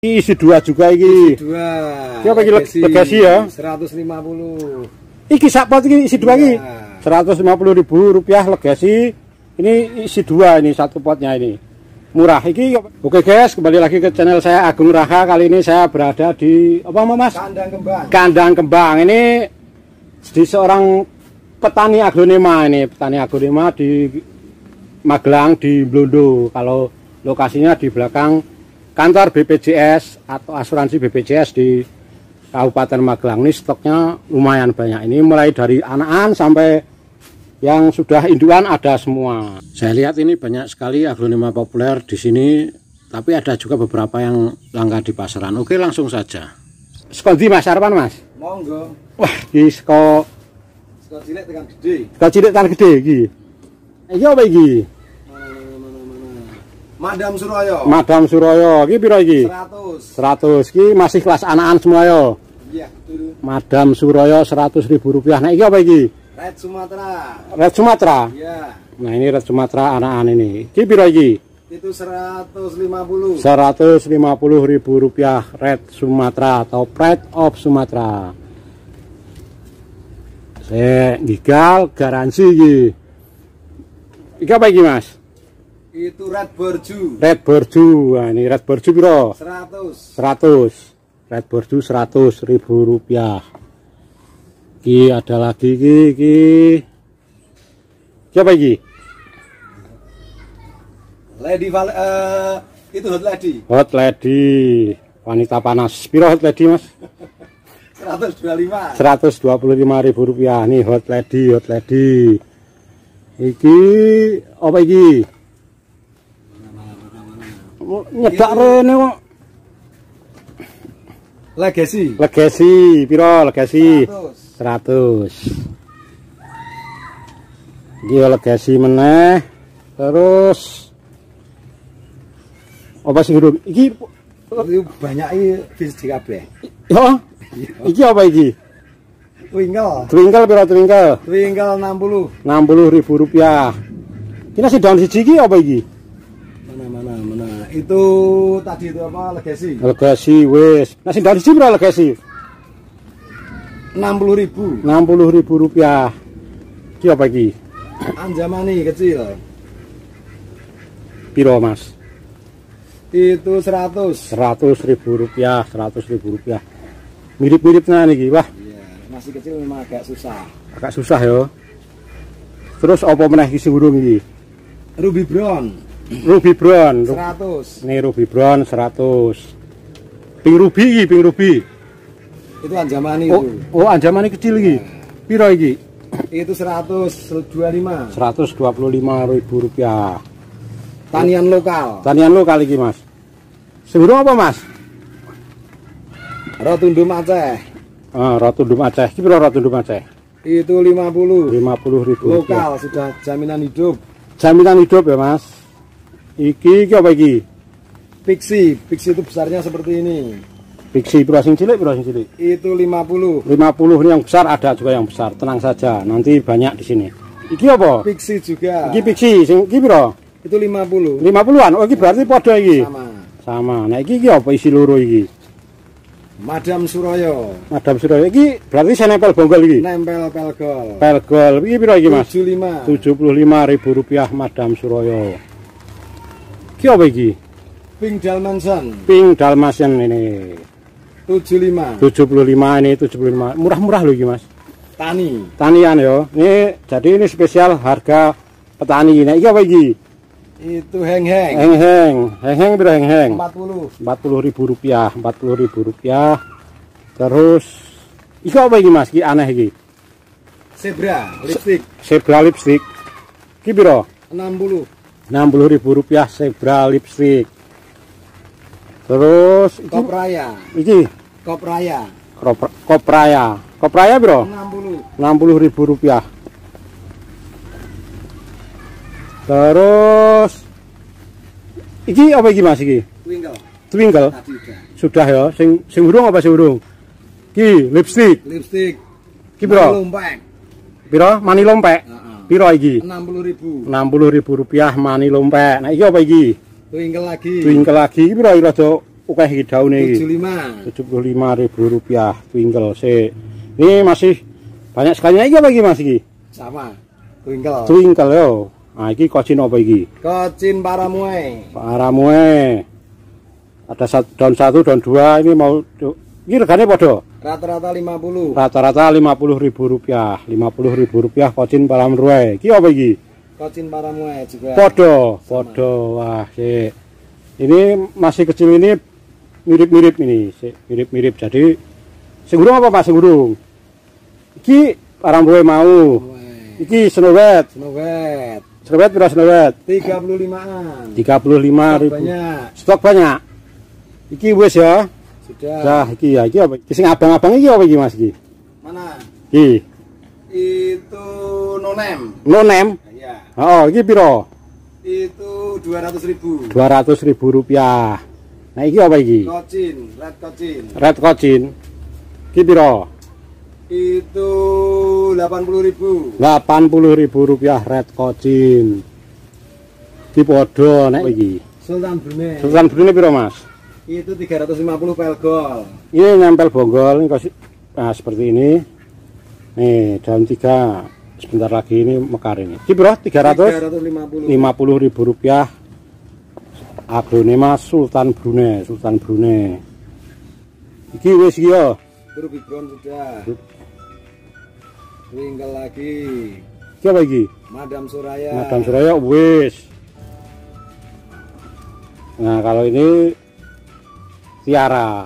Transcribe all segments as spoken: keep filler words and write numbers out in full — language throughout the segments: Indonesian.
Isi dua juga iki. Isi dua. Iki apa iki legasi ya? seratus lima puluh. Iki sak pot iki isi dua iki. seratus lima puluh ribu rupiah legasi. Ini isi dua ini satu potnya ini. Murah iki. Oke guys, kembali lagi ke channel saya Agung Raha. Kali ini saya berada di apa Mas? Kandang Kembang. Kandang Kembang. Ini di seorang petani aglonema ini, petani aglonema di Magelang di Blondo. Kalau lokasinya di belakang kantor B P J S atau asuransi B P J S di Kabupaten Magelang. Ini stoknya lumayan banyak. Ini mulai dari anakan sampai yang sudah induan ada semua. Saya lihat ini banyak sekali aglonema populer di sini, tapi ada juga beberapa yang langka di pasaran. Oke, langsung saja. Sekondi Mas, harapan Mas? Monggo. Wah, ini seko seko cilik tekan gede. Seko cilik tekan gede iki. Iki apa iki? Madam Suraya. Madam Suraya. Iki piro iki? seratus. seratus. Iki masih kelas anakan semua ya. Iya, betul. Madam Suraya seratus ribu rupiah. Nah, iki apa iki? Red Sumatera. Red Sumatera. Iya. Nah, ini Red Sumatera anakan ini. Iki piro iki? Itu seratus lima puluh. seratus lima puluh ribu rupiah Red Sumatera atau Pride of Sumatera. Saya gigal garansi iki. Iki apa iki, Mas? Itu Red Borju. Red Borju. Nah, ini Red Borju piro? seratus. seratus. Red Borju seratus ribu rupiah. Iki ada lagi iki, iki. Siapa iki? Lady Val uh, itu Hot Lady. Hot Lady. Wanita panas. Piro Hot Lady, Mas? seratus dua puluh lima. seratus dua puluh lima ribu rupiah. Nih Hot Lady, Hot Lady. Iki apa iki? Nyedak rene kok. Legacy. Legacy, piro Legacy? seratus. seratus. Iki Legacy meneh. Terus apa sih guru? Iki itu banyak iki bis di kabeh. yo. Iki apa iki? Twinkle. Twinkle piro twinkle? Twinkle enam puluh. enam puluh ribu rupiah. Ini nasi daun siji iki apa iki? Mana mana mana. Itu tadi itu apa Legacy? Legacy wis. Nasi daun siji piro Legacy? enam puluh ribu. enam puluh ribu rupiah. Iki apa iki? Anjamani kecil. Piro Mas? Itu seratus. seratus ribu rupiah, seratus ribu rupiah. Mirip-mirip nah niki, wah. Iya, masih kecil memang agak susah. Agak susah ya. Terus apa meneh iki sing urung iki? Ruby Brown. Ruby Brown. seratus. Ini Ruby Brown seratus. Pink Ruby iki, Pink Ruby. Itu Anjamani Oh, itu. oh Anjamani kecil iki. Piro iki? Itu seratus dua puluh lima. seratus dua puluh lima ribu rupiah. Tanian lokal. Tanian lokal iki, Mas. Sing urung apa, Mas? Rotundum Aceh. Ah, Rotundum Aceh. Iki piro Rotundum Aceh? Itu lima puluh. lima puluh ribu rupiah. Lokal sudah jaminan hidup. Jaminan hidup ya, Mas. Iki iki apa iki? Pixie. Pixie itu besarnya seperti ini. Pixie piro sing cilik piro sing cilik? Itu lima puluh. lima puluh ini yang besar, ada juga yang besar. Tenang saja, nanti banyak di sini. Iki apa? Pixie juga. Iki Pixie sing iki piro? Itu lima puluh. lima puluhan. Oh, iki berarti padha iki. Sama. Sama. Nah, iki iki apa isi loro iki? Madam Suraya. Madam Suraya iki berarti saya nempel bonggol iki. Nempel pelgol. Pelgol. Iki piro iki, Mas? tujuh puluh lima. tujuh puluh lima ribu rupiah Madam Suraya. Iki apa iki? Pink Dalmatian. Pink Dalmatian ini. tujuh puluh lima. tujuh puluh lima ini, tujuh puluh lima. Murah-murah loh iki, Mas. Tani. Tanian ya. Ini jadi ini spesial harga petani. Nah, iki apa iki? Itu heng-heng. Heng-heng. Heng-heng piro heng-heng? empat puluh. empat puluh ribu rupiah, empat puluh ribu rupiah. Terus iki apa iki, Mas? Iki aneh iki. Zebra lipstick Zebra lipstick. Iki piro? enam puluh. enam puluh ribu rupiah Zebra lipstick. Terus iki Kopraya. iki Kopraya. Kop- Kopraya. Kopraya piro? enam puluh. enam puluh ribu rupiah. Terus iki apa iki, Mas iki? Twinkle. Twinkle. Tadi udah. Sudah ya, sing sing urung apa sing urung? Ki lipstick. Lipstick. Ki piro? Lompek. Piro? Mani lompek. Heeh. Piro iki? enam puluh ribu. enam puluh ribu rupiah mani lompek. Nah, iki apa iki? Twinkle lagi. Twinkle lagi iki piro rada akeh iki daune iki. tujuh puluh lima ribu rupiah twinkle sih. Ini masih banyak sekali. Iki apa iki Mas iki? Sama. Twinkle. Twinkle yo. Nah, iki kocin apa iki? Kocin Paramue. Paramue. Ada satu, daun satu, daun dua. Ini mau ini regane padha. Rata-rata lima puluh. Rata-rata lima puluh ribu rupiah. lima puluh ribu rupiah kocin Paramue. Iki apa iki? Kocin Paramue juga. Podo, podo. Wah, sih. Ini masih kecil ini mirip-mirip ini, mirip-mirip. Jadi segurung apa Mas segurung? Iki Paramue mau. Iki Snowwet. Snowwet. Snowwet berapa Snowwet? tiga puluh limaan. tiga puluh lima ribu. Banyak. Stok banyak. Iki wis ya. Sudah. Dah, iki ya, iki apa? Iki sing abang-abang iki apa iki Mas iki? Mana? Iki. Itu nonem. Nonem? Iya. Oh, iki piro? Itu dua ratus ribu. dua ratus ribu rupiah. Nah, iki apa iki? Kocin, red kocin. Red kocin. Iki piro? Itu delapan puluh ribu. delapan puluh ribu rupiah red kocin. Iki podo nek iki. Sultan Brunei. Sultan Brunei piro, Mas? Itu tiga ratus lima puluh pelgol. Ini nempel bonggol ini kasih. Nah, seperti ini. Nih, daun tiga. Sebentar lagi ini mekar ini. Iki piro? tiga ratus lima puluh ribu rupiah. Aglonema Sultan Brunei, Sultan Brunei. Iki wis iki yo. Rubicon sudah. Tinggal lagi. Iki apa iki? Madam Suraya. Madam Suraya wis. Nah, kalau ini tiara.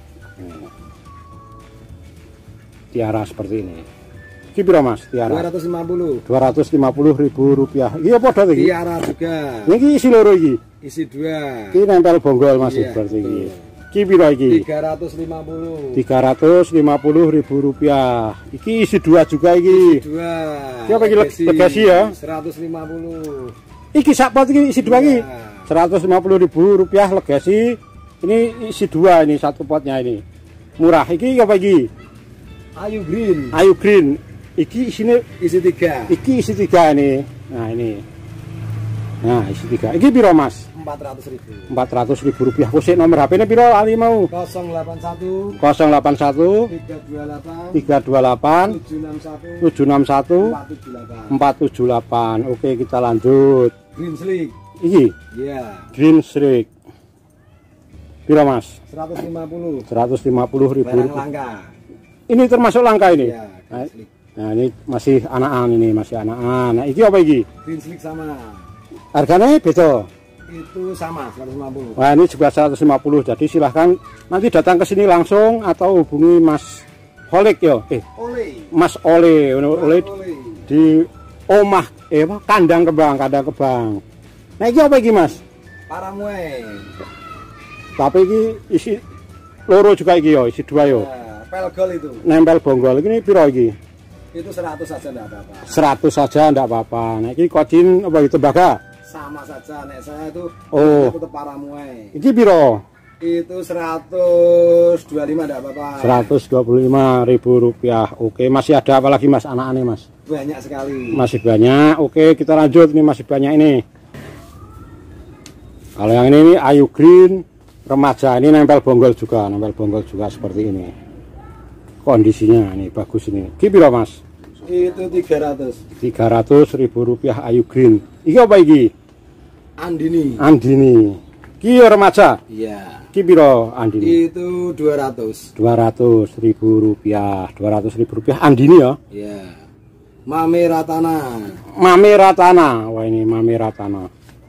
Tiara seperti ini. Iki piro Mas? Tiara. dua ratus lima puluh. dua ratus lima puluh ribu rupiah. Iki apa padha iki? Tiara juga. Iki isi loro iki. Isi dua. Iki nempel bonggol masih iya, seperti ini. betul. Iki piro iki? tiga ratus lima puluh. tiga ratus lima puluh ribu rupiah. Iki isi dua juga iki. Isi dua. Iki apa iki legasi ya? seratus lima puluh. Iki sak pot iki isi dua iki. Iya. seratus lima puluh ribu rupiah legasi. Ini isi dua ini satu potnya ini. Murah. Iki apa iki? Ayu Green. Ayu Green. Iki isine Isi tiga. iki isi tiga ini. Nah, ini. Nah, isi tiga. Iki piro Mas? empat ratus ribu. empat ratus ribu rupiah. Kusik nomor H P-nya piro ali mau? nol delapan satu. nol delapan satu. tiga dua delapan. tiga dua delapan. tujuh enam satu. tujuh enam satu. empat tujuh delapan. empat tujuh delapan. Oke, kita lanjut. Green Slick. Iki Iya. Green Streak. Piro Mas? seratus lima puluh. seratus lima puluh ribu Barang rupiah. langka. Ini termasuk langka ini? Iya, Nah, Green Slick. nah, ini masih anakan ini, masih anakan. Nah, iki apa iki? Green Slick sama. Harganya beda. Itu sama seratus lima puluh. Wah, ini juga seratus lima puluh. Jadi silahkan nanti datang ke sini langsung atau hubungi Mas Holik yo. Eh, Oleh. Mas Ole, Ole Oleh. di omah eh apa? Kandang Kebang, kandang Kebang. Nah, iki apa iki, Mas? Paramue. Tapi iki isi loro juga iki yo, isi dua yo. Nah, pelgol itu. Nempel bonggol ini piro iki? Itu seratus saja enggak apa-apa. seratus saja ndak apa-apa. Nah, iki kocin apa itu tembaga? Sama saja nek saya itu Oh. tetap Paramue. Iki piro? Itu seratus dua puluh lima enggak apa-apa. seratus dua puluh lima ribu rupiah. Oke, masih ada apa lagi Mas anak-anaknya Mas? Banyak sekali. Masih banyak. Oke, kita lanjut ini masih banyak ini. Kalau yang ini, ini Ayu Green remaja, ini nempel bonggol juga, nempel bonggol juga seperti ini. Kondisinya ini bagus ini. Iki piro Mas? Itu tiga ratus. tiga ratus ribu rupiah Ayu Green. Iki apa iki? Andini. Andini. Iki remaja. Iya. Iki piro Andini? Itu dua ratus. dua ratus ribu rupiah. dua ratus ribu rupiah Andini ya. Iya. Mame Ratana. Mame Ratana. Wah, ini Mame Ratana.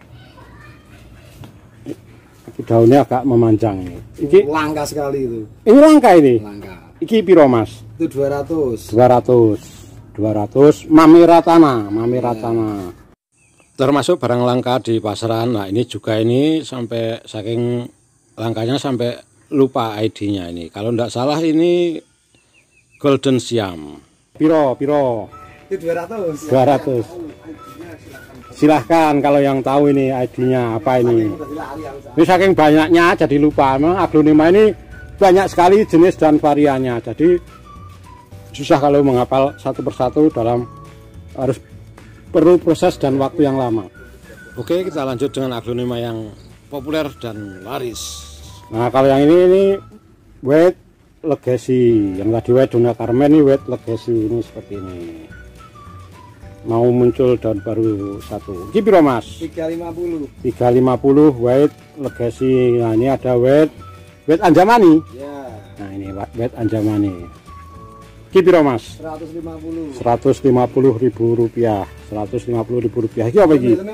Iki daunnya agak memanjang ini. Iki Langka sekali itu. ini langka ini. Langka. Iki piro Mas? Itu dua ratus. dua ratus. dua ratus Mame Ratana, Mame Ratana. Termasuk barang langka di pasaran. Nah, ini juga ini sampai saking langkanya sampai lupa I D-nya ini. Kalau enggak salah ini Golden Siam. Piro, piro? Itu dua ratus. dua ratus. Silahkan kalau yang tahu ini I D-nya apa ini. Ini saking banyaknya jadi lupa. Memang aglonema ini banyak sekali jenis dan variannya. Jadi susah kalau menghafal satu persatu, dalam harus perlu proses dan waktu yang lama. Oke, kita lanjut dengan aglonema yang populer dan laris. Nah kalau yang ini ini White Legacy, yang tadi White Donna Carmen ini White Legacy ini seperti ini. Mau muncul daun baru satu. Ini piro Mas? tiga lima puluh. tiga lima puluh White Legacy. Nah ini ada White White Anjamani. Ya. Nah ini White Anjamani. Ini piro Mas? seratus lima puluh. seratus lima puluh ribu rupiah. seratus lima puluh ribu rupiah. Ini apa ini?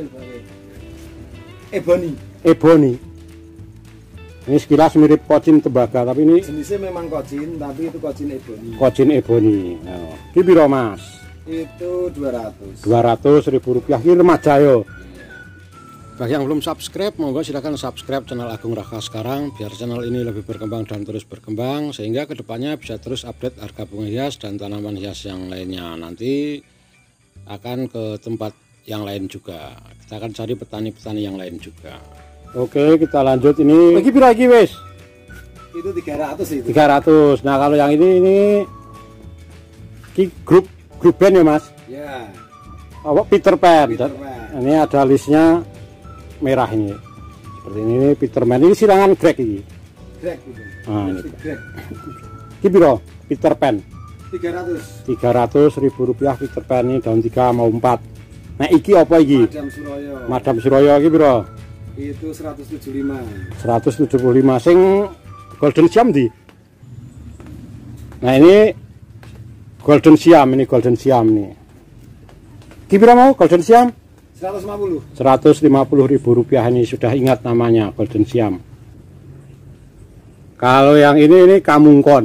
Ebony. Ebony. Ini sekilas mirip kocin tembaga, tapi ini jenisnya memang kocin, tapi itu kocin ebony. Kocin ebony. Nah, ini piro Mas? Itu dua ratus. dua ratus ribu rupiah. Ini remaja yo. Bagi yang belum subscribe, monggo silakan subscribe channel Agung Raka sekarang, biar channel ini lebih berkembang dan terus berkembang, sehingga kedepannya bisa terus update harga bunga hias dan tanaman hias yang lainnya. Nanti akan ke tempat yang lain juga. Kita akan cari petani-petani yang lain juga. Oke, kita lanjut ini. Lagi pira iki wis? Itu tiga ratus itu. tiga ratus. Nah, kalau yang ini ini ki grup grup band ya, Mas? Ya. Oh, Peter Pan. Peter Pan. Ini ada listnya merah ini. Seperti ini, ini Peter Pan. Ini silangan Greg ini. Greg itu. Nah, ini. Greg. Ki piro? Peter Pan. tiga ratus. tiga ratus ribu rupiah Peter Pan ini daun tiga mau empat. Nah, iki apa iki? Madam Suroyo. Madam Suroyo iki piro? Itu seratus tujuh puluh lima. seratus tujuh puluh lima. Sing Golden Siam di. Nah, ini Golden Siam, ini Golden Siam nih. Ki piro mau Golden Siam? seratus lima puluh. seratus lima puluh ribu rupiah ini, sudah ingat namanya Golden Siam. Kalau yang ini ini Kamungkon.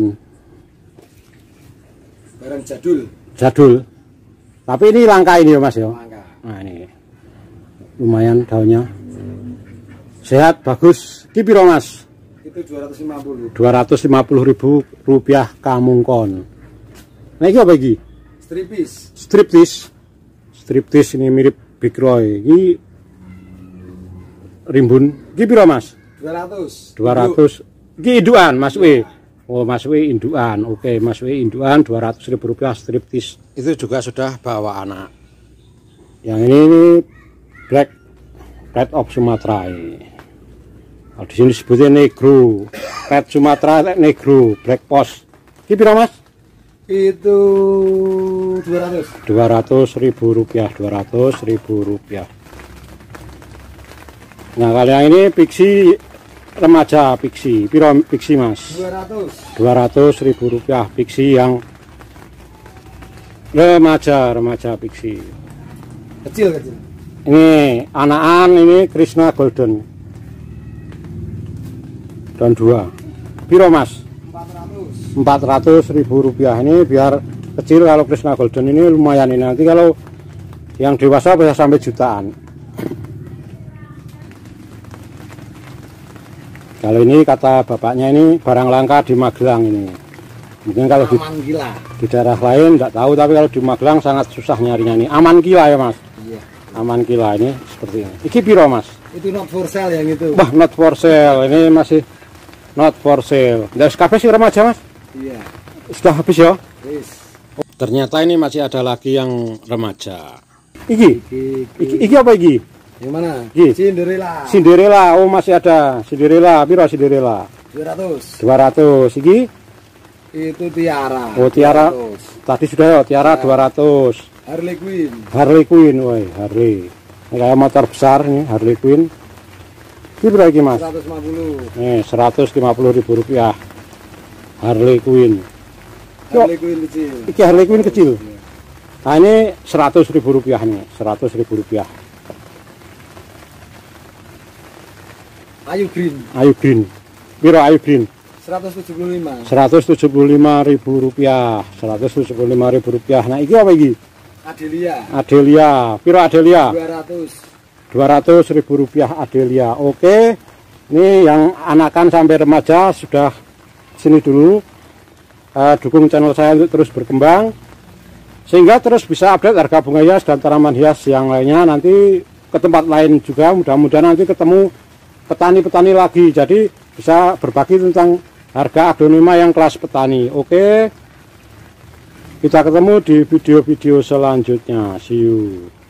Barang jadul. Jadul. Tapi ini langka ini ya Mas ya. Langka. Nah ini lumayan daunnya. Sehat, bagus. Ki piro Mas? Itu dua ratus lima puluh. dua ratus lima puluh ribu rupiah Kamungkon. Nah ini apa iki? Stripis. Striptis. Striptis ini mirip Big Roy. Ini rimbun. Ki piro Mas? dua ratus. dua ratus. Ki indukan Mas W. Oh Mas W indukan. Oke Mas W indukan dua ratus ribu rupiah striptis. Itu juga sudah bawa anak. Yang ini, ini Black Red of Sumatera ini. Kalau di sini disebutnya Negro. Red Sumatera Negro Black Post. Ki piro Mas? Itu dua ratus. dua ratus ribu rupiah. dua ratus ribu rupiah. Nah kalau yang ini Pixie remaja Pixie. Piro Pixie Mas? dua ratus. dua ratus ribu rupiah Pixie yang remaja remaja Pixie. Kecil kecil. Ini anakan ini Krishna Golden. Dan dua. Piro Mas? empat ratus. empat ratus ribu rupiah. Ini biar kecil. Kalau Krishna Golden ini lumayan ini. Nanti kalau yang dewasa bisa sampai jutaan. Kalau ini kata bapaknya ini barang langka di Magelang ini. Mungkin kalau di, Aman gila. di daerah lain tidak tahu, tapi kalau di Magelang sangat susah nyarinya ini. Aman gila ya Mas? Iya. Aman gila ini seperti ini. Iki piro Mas? Itu not for sale yang itu. Wah, not for sale. Ini masih not for sale. Dari kafe sih remaja Mas? Iya. Sudah habis ya? Yes. Oh, ternyata ini masih ada lagi yang remaja. Iki? Iki, Iki, iki apa iki? yang mana? Iki. Cinderella. Cinderella. Oh masih ada Cinderella. Piro Cinderella? dua ratus. dua ratus. Iki? Itu Tiara. Oh Tiara. dua ratus. Tadi sudah ya Tiara dua ratus. Harley Quinn. Harley Quinn, woi Harley. Ini kayak motor besar nih Harley Quinn. Ini berapa iki Mas? seratus lima puluh. Nih seratus lima puluh ribu rupiah. Harley Quinn. Harley Quinn kecil. Iki Harley Quinn kecil. Nah ini seratus ribu rupiah nih, seratus ribu rupiah. Ayu Green. Ayu Green. Piro Ayu Green? seratus tujuh puluh lima. seratus tujuh puluh lima ribu rupiah. seratus tujuh puluh lima ribu rupiah. Nah iki apa iki? Adelia. Adelia. Piro Adelia? dua ratus. dua ratus ribu rupiah Adelia. Oke. Ini yang anakan sampai remaja sudah sini dulu. Uh, dukung channel saya untuk terus berkembang sehingga terus bisa update harga bunga hias dan tanaman hias yang lainnya. Nanti ke tempat lain juga, mudah-mudahan nanti ketemu petani-petani lagi, jadi bisa berbagi tentang harga aglonema yang kelas petani. Oke, kita ketemu di video-video selanjutnya. See you.